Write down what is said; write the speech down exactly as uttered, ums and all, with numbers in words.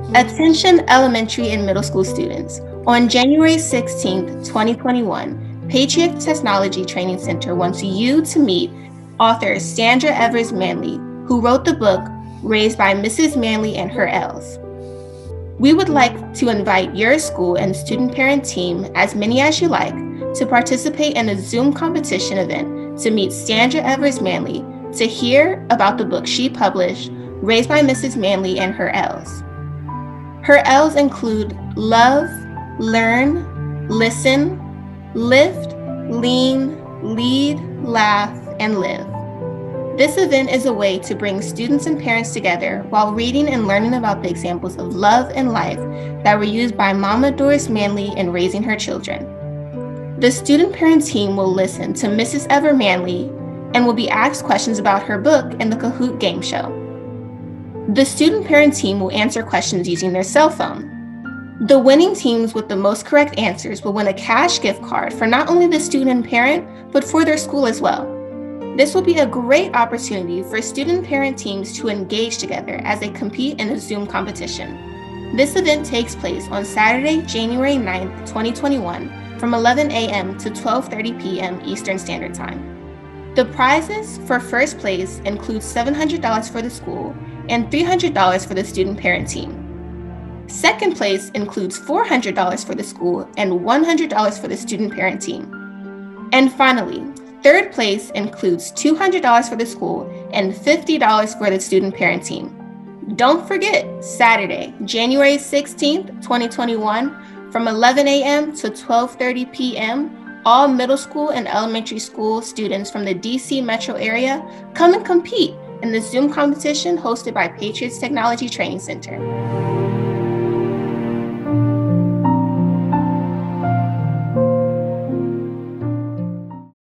Attention elementary and middle school students. On January sixteenth, twenty twenty-one, Patriots Technology Training Center wants you to meet author Sandra Evers Manley, who wrote the book Raised by Missus Manley and Her L's. We would like to invite your school and student parent team, as many as you like, to participate in a Zoom competition event to meet Sandra Evers Manley to hear about the book she published, Raised by Missus Manley and Her L's. Her L's include love, learn, listen, lift, lean, lead, laugh, and live. This event is a way to bring students and parents together while reading and learning about the examples of love and life that were used by Mama Doris Manley in raising her children. The student parent team will listen to Missus Ever Manley and will be asked questions about her book in the Kahoot game show. The student parent team will answer questions using their cell phone. The winning teams with the most correct answers will win a cash gift card for not only the student and parent, but for their school as well. This will be a great opportunity for student parent teams to engage together as they compete in a Zoom competition. This event takes place on Saturday, January ninth, twenty twenty-one, from eleven a.m. to twelve thirty p.m. Eastern Standard Time. The prizes for first place include seven hundred dollars for the school and three hundred dollars for the student parent team. Second place includes four hundred dollars for the school and one hundred dollars for the student parent team. And finally, third place includes two hundred dollars for the school and fifty dollars for the student parent team. Don't forget, Saturday, January sixteenth, twenty twenty-one, from eleven a.m. to twelve thirty p.m., all middle school and elementary school students from the D C metro area come and compete in the Zoom competition hosted by Patriots Technology Training Center.